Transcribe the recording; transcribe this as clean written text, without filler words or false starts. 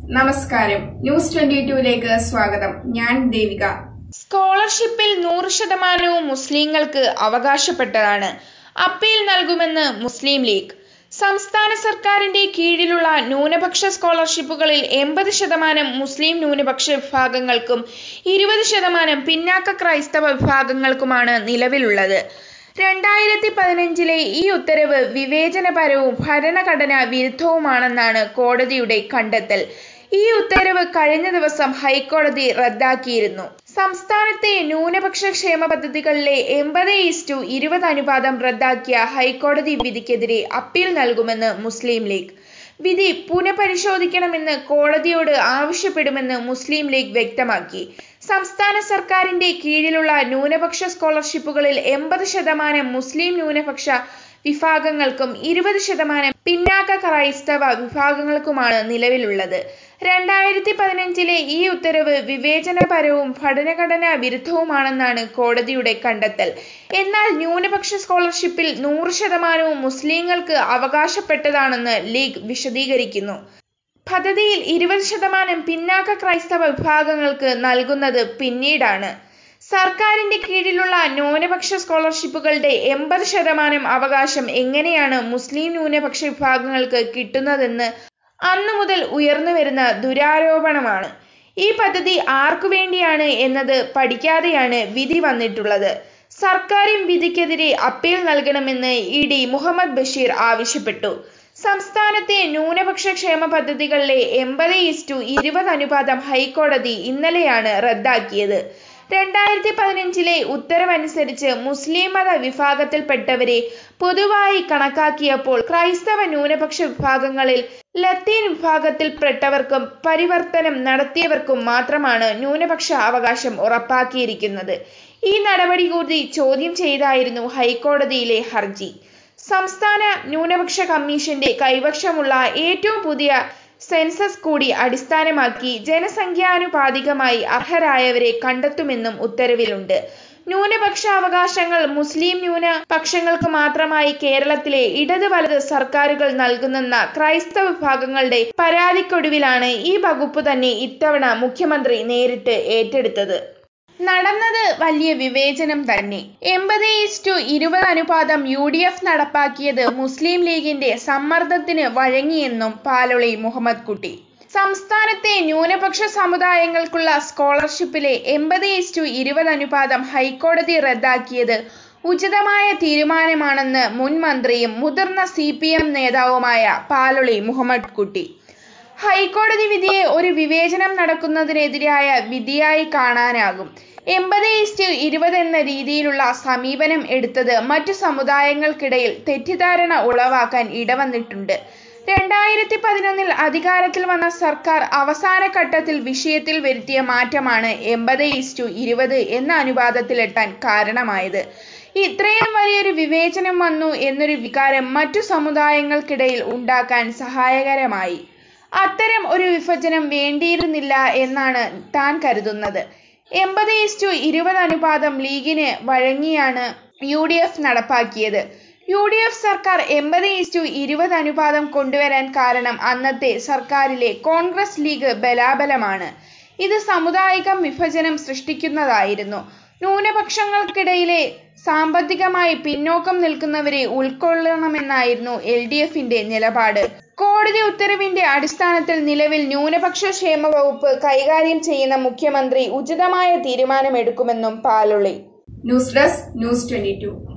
നമസ്കാരം. ന്യൂസ് 22ലേക്ക് സ്വാഗതം. ഞാൻ ദേവിക. സ്കോളർഷിപ്പിൽ 100% മുസ്ലിങ്ങൾക്ക് അവകാശപ്പെട്ടതാണ്. അപ്പീൽ നൽകുമെന്ന് മുസ്ലിം ലീഗ്. സംസ്ഥാന സർക്കാരിന്റെ കീഴിലുള്ള ന്യൂനപക്ഷ സ്കോളർഷിപ്പുകളിൽ 80% മുസ്ലിം ന്യൂനപക്ഷ വിഭാഗങ്ങൾക്കും 20% പിന്നാക്ക ക്രൈസ്തവ വിഭാഗങ്ങൾക്കുമാണ് നിലവിലുള്ളത്. 2015 ഈ ഉത്തരവ് വിവേചനപരവും ഭരണഘടനാ വിരുദ്ധവുമാണെന്നാണ് കോടതിയുടെ കണ്ടെത്തൽ. ഈ ഉത്തരവ് കഴിഞ്ഞ ദിവസം ഹൈക്കോടതി റദ്ദാക്കിയിരുന്നു. സംസ്ഥാനത്തെ ന്യൂനപക്ഷ ക്ഷേമ പദ്ധതികളിലെ 80:20 അനുപാതം റദ്ദാക്കിയ ഹൈക്കോടതി വിധിക്കെതിരെ അപ്പീൽ നൽകുമെന്ന് മുസ്ലിം ലീഗ്. വിധി പുനഃപരിശോധിക്കണമെന്ന് കോടതിയോട് ആവശ്യപ്പെടുമെന്ന് മുസ്ലിം ലീഗ് വ്യക്തമാക്കി. സംസ്ഥാന സർക്കാരിന്റെ കീഴിലുള്ള ന്യൂനപക്ഷ സ്കോളർഷിപ്പുകളിൽ 80% മുസ്ലിം ന്യൂനപക്ഷ വിഭാഗങ്ങൾക്കും 20% പിന്നാക്ക ക്രൈസ്തവ വിഭാഗങ്ങൾക്കുമാണ് നിലവിലുള്ളത്. 2015 ഈ ഉത്തരവ് വിവേചനപരവും ഭരണഘടനാ വിരുദ്ധവുമാണെന്നാണ് കോടതിയുടെ കണ്ടെത്തൽ. എന്നാൽ ന്യൂനപക്ഷ സ്കോളർഷിപ്പിൽ 100% മുസ്ലിങ്ങൾക്ക് അവകാശപ്പെട്ടതാണെന്ന് ലീഗ് വിശദീകരിക്കുന്നു. പദ്ധതിയിൽ 20% പിന്നാക്ക ക്രൈസ്തവ വിഭാഗങ്ങൾക്ക് നൽകുന്നത് പിന്നീടാണ്. സർക്കാരിന്റെ കീഴിലുള്ള ന്യൂനപക്ഷ സ്കോളർഷിപ്പുകളുടെ 80% അവകാശം എങ്ങനെയാണ് മുസ്ലിം ന്യൂനപക്ഷ വിഭാഗങ്ങൾക്ക് കിട്ടുന്നതെന്ന് അന്നു മുതൽ ഉയർന്നുവരുന്ന ദുരാരോപണമാണ്. ഈ പദ്ധതി ആർക്കുവേണ്ടിയാണ് എന്നത് പഠിക്കാതെയാണ് വിധി വന്നിട്ടുള്ളത്. സർക്കാരും വിധിക്കെതിരെ അപ്പീൽ നൽകണമെന്ന് ED മുഹമ്മദ് ബഷീർ ആവശ്യപ്പെട്ടു. സംസ്ഥാനത്തെ ന്യൂനപക്ഷ ക്ഷേമ പദ്ധതികളിലെ 80:20 അനുപാതം ഹൈക്കോടതി ഇന്നലെയാണ് റദ്ദാക്കിയത്. 2015 ഉത്തരവനുസരിച്ച് മുസ്ലിം മത വിഭാഗത്തിൽപ്പെട്ടവരെ പൊതുവായി കണക്കാക്കിയപ്പോൾ ക്രൈസ്തവ ന്യൂനപക്ഷ വിഭാഗങ്ങളിൽ ലത്തീൻ വിഭാഗത്തിൽപ്പെട്ടവർക്കും പരിവർത്തനം നടത്തിയവർക്കും മാത്രമാണ് ന്യൂനപക്ഷ അവകാശം ഉറപ്പാക്കിയിരിക്കുന്നത്. ഈ നടപടി കൂടി ചോദ്യം ചെയ്തായിരുന്നു ഹൈക്കോടതിയിലെ ഹർജി. സംസ്ഥാന ന്യൂനപക്ഷ കമ്മീഷന്റെ കൈവശമുള്ള ഏറ്റവും പുതിയ സെൻസസ് കൂടി അടിസ്ഥാനമാക്കി ജനസംഖ്യാനുപാതികമായി അർഹരായവരെ കണ്ടെത്തുമെന്നും ഉത്തരവിലുണ്ട്. ന്യൂനപക്ഷ അവകാശങ്ങൾ മുസ്ലിം ന്യൂനപക്ഷങ്ങൾക്ക് മാത്രമായി കേരളത്തിലെ ഇടത് വലത് സർക്കാരുകൾ നൽകുന്നെന്ന ക്രൈസ്തവ വിഭാഗങ്ങളുടെ പരാതിക്കൊടുവിലാണ് ഈ വകുപ്പ് തന്നെ ഇത്തവണ മുഖ്യമന്ത്രി നേരിട്ട് ഏറ്റെടുത്തത്. നടന്നത് വലിയ വിവേചനം തന്നെ. 80:20 അനുപാതം UDF നടപ്പാക്കിയത് മുസ്ലിം ലീഗിന്റെ സമ്മർദ്ദത്തിന് വഴങ്ങിയെന്നും പാലൊളി മുഹമ്മദ് കുട്ടി. സംസ്ഥാനത്തെ ന്യൂനപക്ഷ സമുദായങ്ങൾക്കുള്ള സ്കോളർഷിപ്പിലെ 80:20 അനുപാതം ഹൈക്കോടതി റദ്ദാക്കിയത് ഉചിതമായ തീരുമാനമാണെന്ന് മുൻ മന്ത്രിയും മുതിർന്ന CPM നേതാവുമായ പാലൊളി മുഹമ്മദ് കുട്ടി. ഹൈക്കോടതി വിധിയെ ഒരു വിവേചനം നടക്കുന്നതിനെതിരായ വിധിയായി കാണാനാകും. 80:20 എന്ന രീതിയിലുള്ള സമീപനം എടുത്തത് മറ്റു സമുദായങ്ങൾക്കിടയിൽ തെറ്റിദ്ധാരണ ഉളവാക്കാൻ ഇടവന്നിട്ടുണ്ട്. 2011 അധികാരത്തിൽ വന്ന സർക്കാർ അവസാന ഘട്ടത്തിൽ വിഷയത്തിൽ വരുത്തിയ മാറ്റമാണ് 80:20 എന്ന അനുപാതത്തിലെത്താൻ കാരണമായത്. ഇത്രയും വലിയൊരു വിവേചനം വന്നു എന്നൊരു വികാരം മറ്റു സമുദായങ്ങൾക്കിടയിൽ ഉണ്ടാക്കാൻ സഹായകരമായി. അത്തരം ഒരു വിഭജനം വേണ്ടിയിരുന്നില്ല എന്നാണ് താൻ കരുതുന്നത്. 80:20 അനുപാതം ലീഗിന് വഴങ്ങിയാണ് UDF നടപ്പാക്കിയത്. UDF സർക്കാർ 80:20 അനുപാതം കൊണ്ടുവരാൻ കാരണം അന്നത്തെ സർക്കാരിലെ കോൺഗ്രസ് ലീഗ് ബലാബലമാണ്. ഇത് സാമുദായിക വിഭജനം സൃഷ്ടിക്കുന്നതായിരുന്നു. ന്യൂനപക്ഷങ്ങൾക്കിടയിലെ സാമ്പത്തികമായി പിന്നോക്കം നിൽക്കുന്നവരെ ഉൾക്കൊള്ളണമെന്നായിരുന്നു LDFന്റെ നിലപാട്. കോടതി ഉത്തരവിന്റെ അടിസ്ഥാനത്തിൽ നിലവിൽ ന്യൂനപക്ഷ ക്ഷേമ വകുപ്പ് കൈകാര്യം ചെയ്യുന്ന മുഖ്യമന്ത്രി ഉചിതമായ തീരുമാനമെടുക്കുമെന്നും പാലൊളി. News desk, news 22.